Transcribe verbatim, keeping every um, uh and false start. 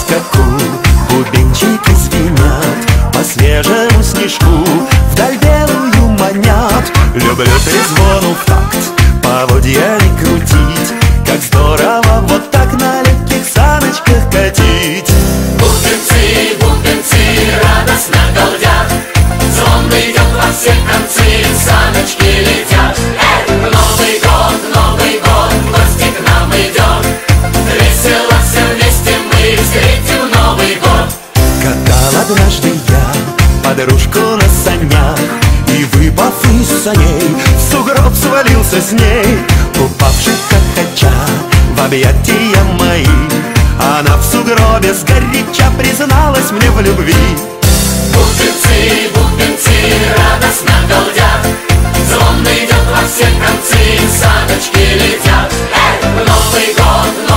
скаку, бубенчики звенят по свежему снежку, вдаль белую манят. Люблю трезвону в такт поводьями крутить, как здорово вот так на легких саночках катить. Бубенцы, бубенцы радостно галдят, звон идет во все концы, саночки летят. Эй! Новый год, Новый год, в гости к нам идет, весело все вместе мы встретим Новый год. Катал однажды я подружку на санях, и, выпав из саней, в сугроб свалился с ней. Упавший хохоча в объятия мои, она в сугробе сгоряча призналась мне в любви. Бубенцы, бубенцы радостно галдят, звон идет во все концы, саночки летят. Эй! Новый год, Новый